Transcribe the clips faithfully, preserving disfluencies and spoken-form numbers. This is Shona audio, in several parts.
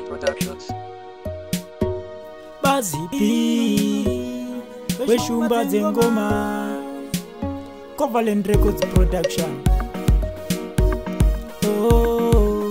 Productions. Bazipi Weshumba Zengoma Covalent Records Production. Oh,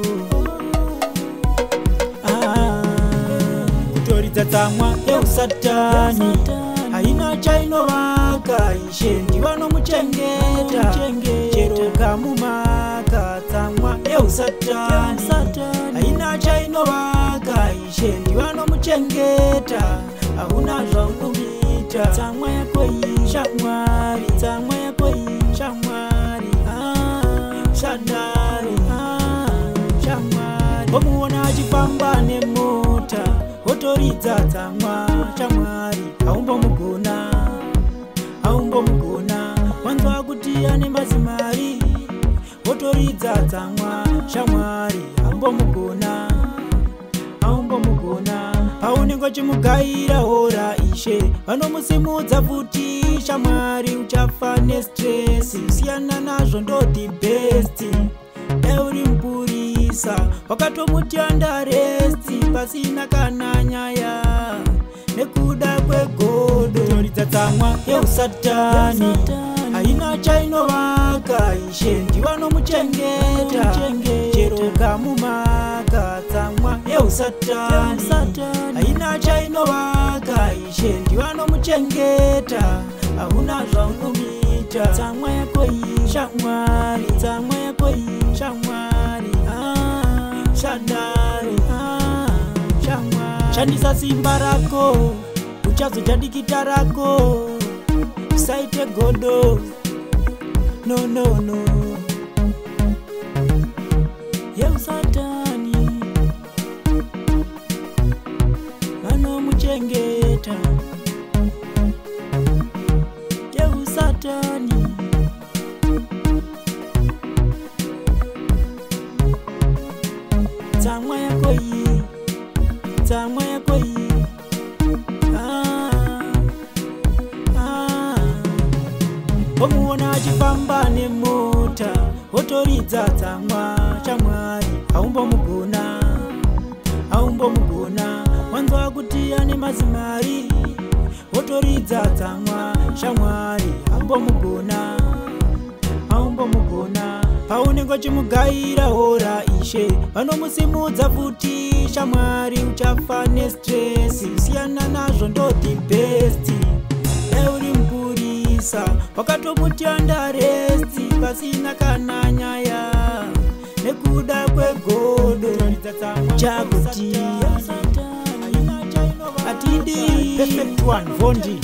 ah, kutoridza tsamwa yeusatani haina chainovaka ishendi vanomuchengeta chero kamumaka tsamwa yeusatani haina chainovaka ishendi vanomuchengeta hauna zvaunomita tsamwa yako iyi shamwari tsamwa yako iyi shamwari ah, shandari ah, shamwari vomuona achifamba nemota wotoridza tsamwa shamwari haumbomugona haumbomugona wanzwa kuti ane mazimari wotoridza tsamwa shamwari haumbomugona haumbomugona paunenge uchimugaira hora ishe vanomusimudza futi shamwari uchafa nestresi siyana nazvo ndoti besti euri mpurisa wakatomutanda resti pasina kana nyaya nekuda kwegodo toridza tsamwa yeusatani haina chainovaka ishendi vanomuchengeta chero kamumaka tsamwa yeusatani haina chainovaka ishendi vanomuchengeta hauna zvaunomita tsamwa yako iyi shamwari tsamwa yako iyi shamwari ah, shandari ah, shamwari shandisa simba rako uchazoita dikita rako usaite godo no no no yeusatani vanomuchengeta yeusatani tsamwa yako iyi tsamwa yako iyi ah, ah. Vomuona achifamba nemota wotoridza tsamwa shamwari haumbomugona haumbomugona wanzwa kuti ane mazimari wotoridza tsamwa shamwari haumbomugona haumbomugona paunenge uchimugaira hora ishe vanomusimudza futi shamwari uchafa nestresi siyana nazvo ndoti besti euri mpurisa wakatomutanda resti pasina kana nyaya nekuda kwegodo chakuti atidi perfect one vondi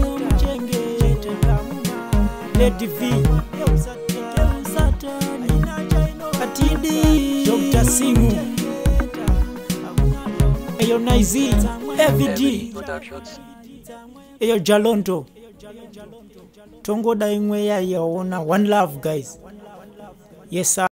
lady v atidi Doctor Simu eyo Naizi Evd eyo Jalonto tongoda imwe yayaona. One love guys. Yes sir.